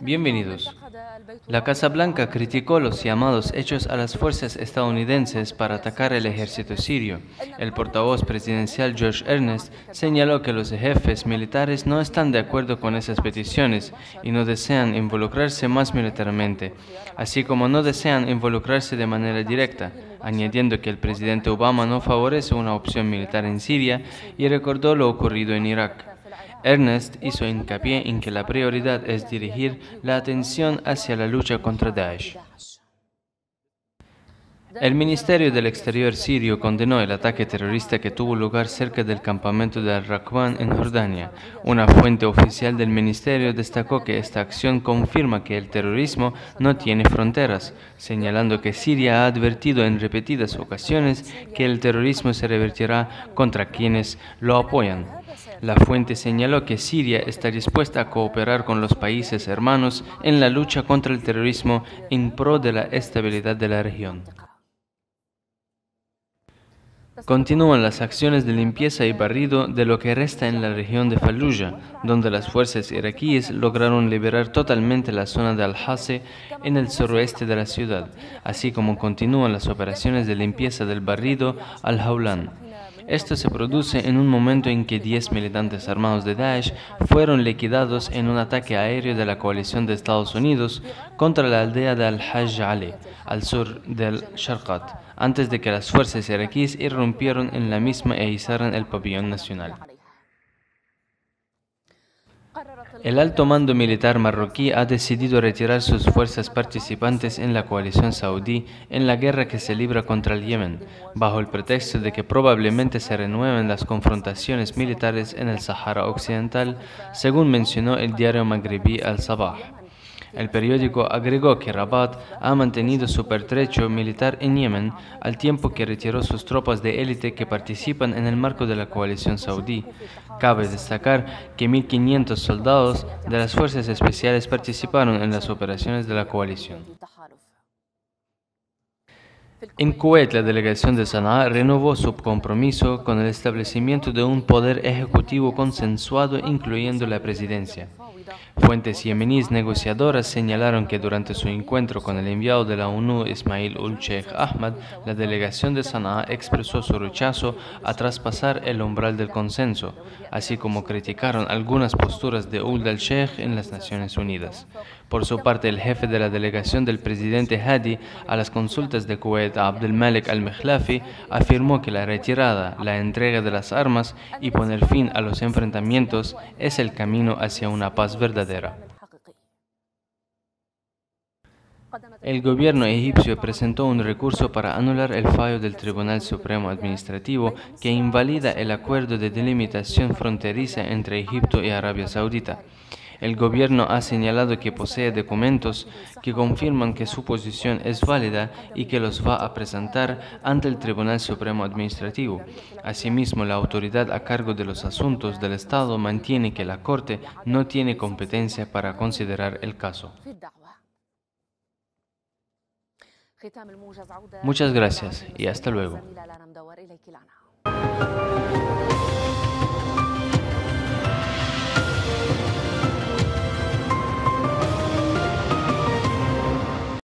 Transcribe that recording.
Bienvenidos. La Casa Blanca criticó los llamados hechos a las fuerzas estadounidenses para atacar el ejército sirio. El portavoz presidencial Josh Earnest señaló que los jefes militares no están de acuerdo con esas peticiones y no desean involucrarse más militarmente, así como no desean involucrarse de manera directa, añadiendo que el presidente Obama no favorece una opción militar en Siria y recordó lo ocurrido en Irak. Ernest hizo hincapié en que la prioridad es dirigir la atención hacia la lucha contra Daesh. El Ministerio del Exterior sirio condenó el ataque terrorista que tuvo lugar cerca del campamento de Al-Raqwan en Jordania. Una fuente oficial del ministerio destacó que esta acción confirma que el terrorismo no tiene fronteras, señalando que Siria ha advertido en repetidas ocasiones que el terrorismo se revertirá contra quienes lo apoyan. La fuente señaló que Siria está dispuesta a cooperar con los países hermanos en la lucha contra el terrorismo en pro de la estabilidad de la región. Continúan las acciones de limpieza y barrido de lo que resta en la región de Fallujah, donde las fuerzas iraquíes lograron liberar totalmente la zona de Al-Hase en el suroeste de la ciudad, así como continúan las operaciones de limpieza del barrido Al-Hawlan. Esto se produce en un momento en que 10 militantes armados de Daesh fueron liquidados en un ataque aéreo de la coalición de Estados Unidos contra la aldea de Al-Hajj Ali, al sur del Sharqat, antes de que las fuerzas iraquíes irrumpieron en la misma e izaran el pabellón nacional. El alto mando militar marroquí ha decidido retirar sus fuerzas participantes en la coalición saudí en la guerra que se libra contra el Yemen, bajo el pretexto de que probablemente se renueven las confrontaciones militares en el Sáhara Occidental, según mencionó el diario magrebí Al-Sabah. El periódico agregó que Rabat ha mantenido su pertrecho militar en Yemen al tiempo que retiró sus tropas de élite que participan en el marco de la coalición saudí. Cabe destacar que 1.500 soldados de las fuerzas especiales participaron en las operaciones de la coalición. En Kuwait, la delegación de Sanaa renovó su compromiso con el establecimiento de un poder ejecutivo consensuado, incluyendo la presidencia. Fuentes yemeníes negociadoras señalaron que durante su encuentro con el enviado de la ONU, Ismail ul-Sheikh Ahmad, la delegación de Sanaa expresó su rechazo a traspasar el umbral del consenso, así como criticaron algunas posturas de Ould al-Sheikh en las Naciones Unidas. Por su parte, el jefe de la delegación del presidente Hadi a las consultas de Kuwait, Abdelmalek al-Mekhlafi, afirmó que la retirada, la entrega de las armas y poner fin a los enfrentamientos es el camino hacia una paz verdadera. El gobierno egipcio presentó un recurso para anular el fallo del Tribunal Supremo Administrativo que invalida el acuerdo de delimitación fronteriza entre Egipto y Arabia Saudita. El gobierno ha señalado que posee documentos que confirman que su posición es válida y que los va a presentar ante el Tribunal Supremo Administrativo. Asimismo, la autoridad a cargo de los asuntos del Estado mantiene que la Corte no tiene competencia para considerar el caso. Muchas gracias y hasta luego.